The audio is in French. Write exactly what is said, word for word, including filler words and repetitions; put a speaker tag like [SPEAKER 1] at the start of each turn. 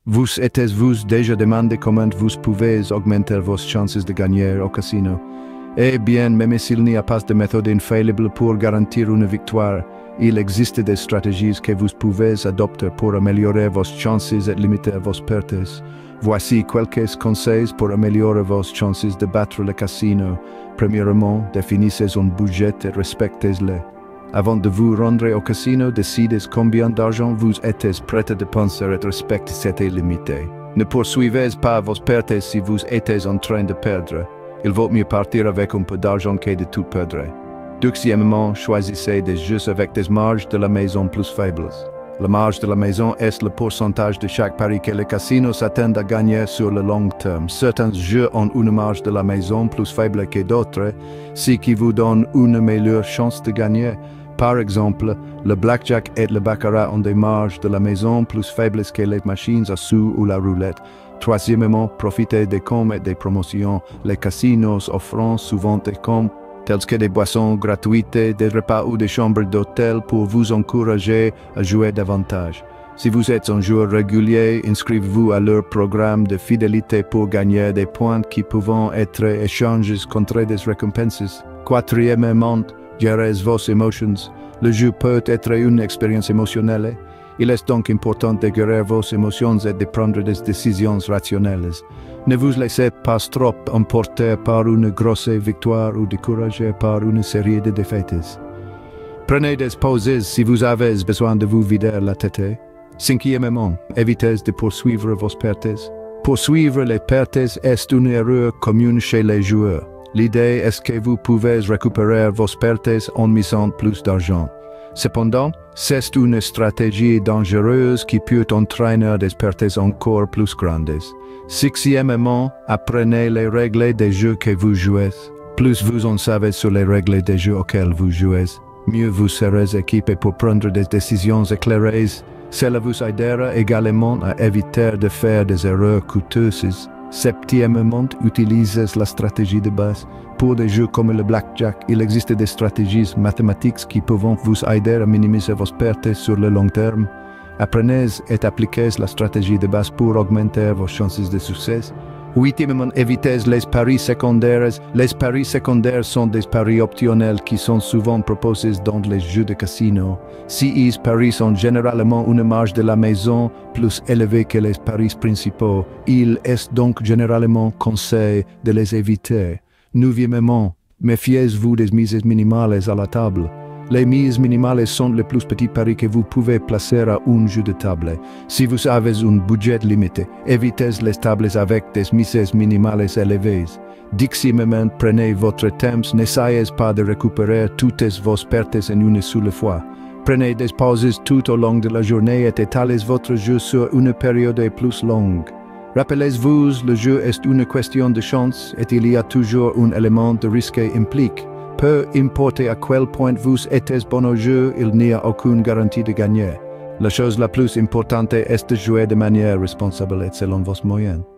[SPEAKER 1] Vous êtes-vous déjà demandé comment vous pouvez augmenter vos chances de gagner au casino? Eh bien, même s'il n'y a pas de méthode infaillible pour garantir une victoire, il existe des stratégies que vous pouvez adopter pour améliorer vos chances et limiter vos pertes. Voici quelques conseils pour améliorer vos chances de battre le casino. Premièrement, définissez un budget et respectez-le. Avant de vous rendre au casino, décidez combien d'argent vous êtes prêt à dépenser et respectez cette limite. Ne poursuivez pas vos pertes si vous êtes en train de perdre. Il vaut mieux partir avec un peu d'argent que de tout perdre. Deuxièmement, choisissez des jeux avec des marges de la maison plus faibles. La marge de la maison est le pourcentage de chaque pari que le casino s'attend à gagner sur le long terme. Certains jeux ont une marge de la maison plus faible que d'autres, ce qui vous donne une meilleure chance de gagner. Par exemple, le blackjack et le baccarat ont des marges de la maison plus faibles que les machines à sous ou la roulette. Troisièmement, profitez des coms et des promotions. Les casinos offrent souvent des coms tels que des boissons gratuites, des repas ou des chambres d'hôtel pour vous encourager à jouer davantage. Si vous êtes un joueur régulier, inscrivez-vous à leur programme de fidélité pour gagner des points qui peuvent être échangés contre des récompenses. Quatrièmement, gérez vos émotions. Le jeu peut être une expérience émotionnelle. Il est donc important de gérer vos émotions et de prendre des décisions rationnelles. Ne vous laissez pas trop emporter par une grosse victoire ou découragé par une série de défaites. Prenez des pauses si vous avez besoin de vous vider la tête. Cinquièmement, évitez de poursuivre vos pertes. Poursuivre les pertes est une erreur commune chez les joueurs. L'idée est que vous pouvez récupérer vos pertes en misant plus d'argent. Cependant, c'est une stratégie dangereuse qui peut entraîner des pertes encore plus grandes. Sixièmement, apprenez les règles des jeux que vous jouez. Plus vous en savez sur les règles des jeux auxquels vous jouez, mieux vous serez équipé pour prendre des décisions éclairées. Cela vous aidera également à éviter de faire des erreurs coûteuses. Septièmement, utilisez la stratégie de base. Pour des jeux comme le blackjack, il existe des stratégies mathématiques qui peuvent vous aider à minimiser vos pertes sur le long terme. Apprenez et appliquez la stratégie de base pour augmenter vos chances de succès. Huitièmement, évitez les paris secondaires. Les paris secondaires sont des paris optionnels qui sont souvent proposés dans les jeux de casino. Ces paris ont généralement une marge de la maison plus élevée que les paris principaux. Il est donc généralement conseillé de les éviter. Neuvièmement, méfiez-vous des mises minimales à la table. Les mises minimales sont les plus petits paris que vous pouvez placer à un jeu de table. Si vous avez un budget limité, évitez les tables avec des mises minimales élevées. Dixièmement, prenez votre temps, n'essayez pas de récupérer toutes vos pertes en une seule fois. Prenez des pauses tout au long de la journée et étalez votre jeu sur une période plus longue. Rappelez-vous, le jeu est une question de chance et il y a toujours un élément de risque impliqué. Peu importe à quel point vous êtes bon au jeu, il n'y a aucune garantie de gagner. La chose la plus importante est de jouer de manière responsable et selon vos moyens.